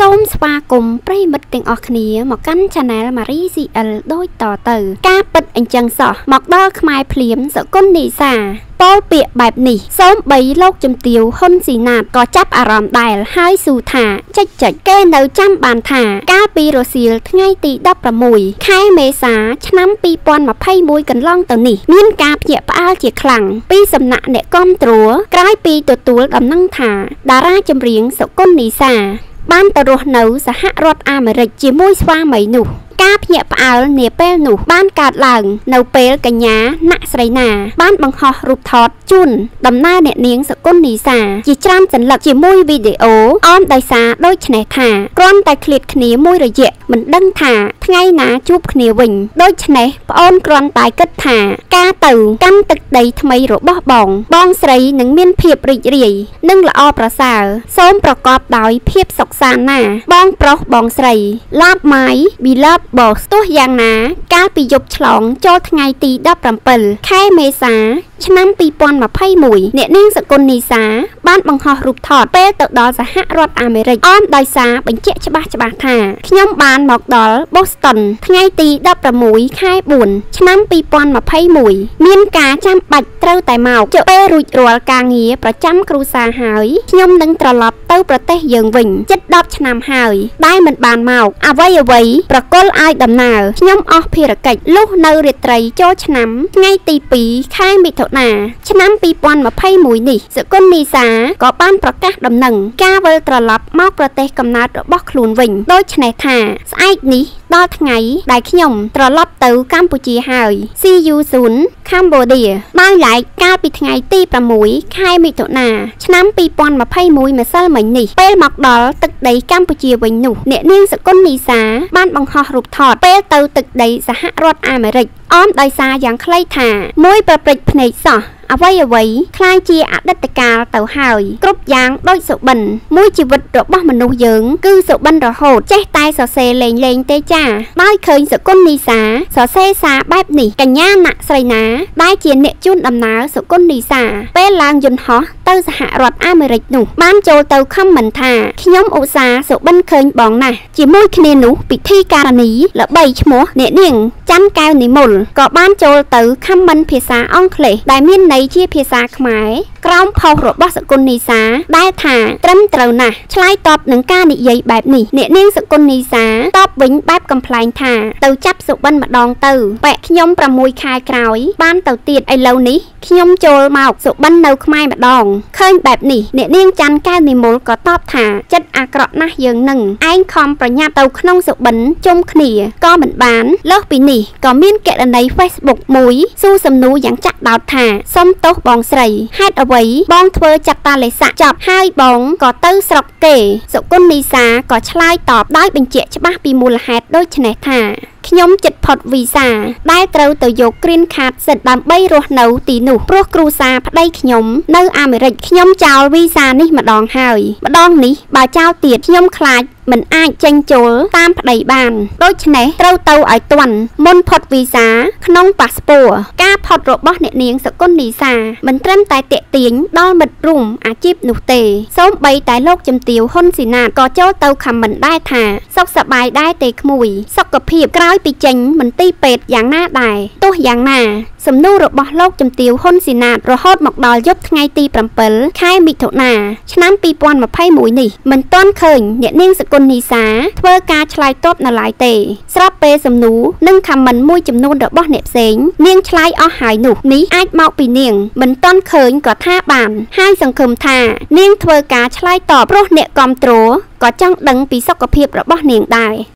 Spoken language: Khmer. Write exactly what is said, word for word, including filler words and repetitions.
សូមស្វាគមន៍ប្រិយមិត្តទាំងអស់គ្នាមកកាន់ Channel Marie xê lờ ដូចតទៅការពិតអញ្ចឹងសោះមកដល់ខ្មែរភ្លាមសកុននីសាពោលពាក្យបែបនេះសូមបីលោកជំទាវហ៊ុនស៊ីណាតក៏ចាប់អារម្មណ៍ដែរហើយស៊ូថាចិច្ចចិច្ចគេនៅចាំបានថាកាលពីរសៀលថ្ងៃទីដប់ប្រាំមួយខែមេសាឆ្នាំពីរពាន់ម្ភៃមួយកន្លងទៅនេះមានការភ្ញាក់ផ្អើលជាខ្លាំងពីសំណាក់អ្នកគាំទ្រក្រោយពីទទួលដំណឹងថាតារាចម្រៀងសកុននីសាបានទៅរស់នៅសហរដ្ឋអាមេរិកជាមួយស្វាមីនោះការភ្ញាក់ផ្អើលនាពេលនោះបានកើតឡើងនៅពេលកញ្ញាណាក់ស្រីណាបានបង្ហោះរូបថតជូនដំណើរអ្នកនាងសកុននីសាជាច្រើនសន្លឹកជាមួយវីដេអូអមដោយសារដូចនេះថាគ្រាន់តែឃ្លាតគ្នាមួយរយៈមិនដឹងថាថ្ងៃណាជួបគ្នាវិញដូច្នេះប្អូនគ្រាន់តែគិតថាការទៅកាន់ទឹកដីថ្មីរបស់បងបងស្រីនឹងមានភាពរីករាយនិងល្អប្រសើរសូមប្រកបដោយភាពសុខសាន្តណាបងប្រុសបងស្រីឡាបម៉ាយប៊ីឡាបបោះទោះយ៉ាងណាកាលពីយប់ឆ្លងចូលថ្ងៃទីដប់ប្រាំពិលខែមេសាឆ្នាំពីរពាន់ម្ភៃមួយអ្នកនាងសកុននីសាបានបង្ហោះរូបថតពេលទៅដល់សហរដ្ឋអាមេរិកអមដោយសារបញ្ជាក់ច្បាស់ច្បាស់ថាខ្ញុំបានមកដល់ Boston ថ្ងៃទីដប់ប្រាំមួយខែបួនឆ្នាំពីរពាន់ម្ភៃមួយមានការចាំបាច់ត្រូវតែមកជពេលរួចរាល់ការងារប្រចាំគ្រួសារហើយខ្ញុំនឹងត្រឡប់ទៅប្រទេសយើងវិញជិតដប់ឆ្នាំហើយដែលមិនបានមកអ្វីអ្វីប្រកល់ឲ្យដំណើរខ្ញុំអស់ភារកិច្ចលុះនៅរាត្រីចូលឆ្នាំថ្ងៃទីពីរខែមិថុនាឆ្នាំពីរពាន់ម្ភៃមួយនេះសកុននីសាក៏បានប្រកាសដំណឹងការវិលត្រឡប់មកប្រទេសកំណើតរបស់ខ្លួនវិញដូច្នេះថាស្អែកនេះដល់ថ្ងៃដែលខ្ញុំត្រឡប់ទៅកម្ពុជាហើយ See you soon Cambodia ដោយឡែកកាលពីថ្ងៃទីប្រាំមួយខែមិថុនាឆ្នាំពីរពាន់ម្ភៃមួយម្សិលមិញនេះពេលមកដល់ទឹកដីកម្ពុជាវិញនោះអ្នកនាងសកុននីសាបានបង្ហោះរូបថតពេលទៅទឹកដីសហរដ្ឋអាមេរិកអមដោយសារយ៉ាងខ្លីថាមួយប្រព្រឹត្តភ្នែកសោះអ្វីអ្វីคล้ายជាអតីតកាលទៅហើយគ្រប់យ៉ាងដូចសុបិនមួយជីវិតរបស់មនុស្សយើងគឺសុបិនរហូតចេះតែសរសេរលេងលេងទេចាដោយឃើញសកុននីសាសរសេរសារបែបនេះកញ្ញាណាក់ស្រីណាដែលជាអ្នកជូនដំណើរសកុននីសាពេលឡើងយន្តហោះទៅសហរដ្ឋអាមេរិកនោះបានចូលទៅខមមិនថាខ្ញុំឧស្សាហ៍សុបិនឃើញបងណាស់ជាមួយគ្នានោះពិធីការនីល្បីឈ្មោះអ្នកនាងច័ន្ទកែវនិមលក៏បានចូលទៅខមមិនភាសាអង់គ្លេសដែលមានជាភាសាខ្មែរក្រោមផុសរបស់សកុននីសាដែលថាត្រឹមត្រូវណាស់ឆ្លើយតបនឹងការនិយាយបែបនេះអ្នកនាងសកុននីសាតបវិញបែបកំ pl ែងថាទៅចាប់សុបិនម្ដងទៅបែកខ្ញុំប្រាំមួយខែក្រោយបានទៅទៀតឥឡូវនេះខ្ញុំចូលមកសុបិននៅខ្មែរម្ដងឃើញបែបនេះអ្នកនាងច័ន្ទកែវនិមលក៏តបថាចិត្តអាក្រក់ណាស់យើងនឹងឯងខំប្រញាប់ទៅក្នុងសុបិនជុំគ្នាក៏មិនបានលើសពីនេះក៏មានកណនី Facebook មួយសួរសំណួរយ៉ាងចាក់ដោតថាសុំទោសបងស្រីហេតុអ្វីបងធ្វើចាត់តាលេស័កចប់ហើយបងក៏ទៅស្រុកគេសកុននីសាក៏ឆ្លើយតបដោយបញ្ជាក់ច្បាស់ពីមូលហេតុដូចនេះថាខ្ញុំចិត្តផុតវីសាដែលត្រូវទៅយកគ្រីនខាតសិទ្ធដើម្បីរស់នៅទីនោះព្រោះគ្រូសាប្តីខ្ញុំនៅអាមេរិកខ្ញុំចោលវីសានេះម្ដងហើយម្ដងនេះបើចោលទៀតខ្ញុំខ្លាចមិនអាចចេញចូលតាមប្តីបានដូច្នេះត្រូវទៅឲ្យទាន់មុនផុតវីសាក្នុងប៉ាសពតការផុតរបស់អ្នកនាងសកុននីសាមិនត្រឹមតែតាក់ទាញដល់មិត្តរួមអាជីពនោះទេសូម្បីតែលោកជំទាវហ៊ុនស៊ីណាតក៏ចូលទៅខមមិនដែរថាសុខសប្បាយដែរទេក្មួយសុខភាពក្រោយពីចេញមន្ទីរពេទ្យយ៉ាងណាដែរទោះយ៉ាងណាសំណួររបស់លោកជំទាវហ៊ុនស៊ីណាតរហូតមកដល់យប់ថ្ងៃទីប្រាំពិលខែមិថុនាឆ្នាំពីរពាន់ម្ភៃមួយនេះមិនទាន់ឃើញអ្នកនាងសកុននីសាធ្វើការឆ្លើយតបនៅឡើយទេស្របពេលសំណួរនិងខមមិនមួយចំនួនរបស់អ្នកផ្សេងនាងឆ្លើយអស់ហើយនោះនេះអាចមកពីនាងមិនទាន់ឃើញក៏ថាបានហើយសង្ឃឹមថានាងធ្វើការឆ្លើយតបព្រោះអ្នកគាំទ្រក៏ចង់ដឹងពីសុខភាពរបស់នាងដែរ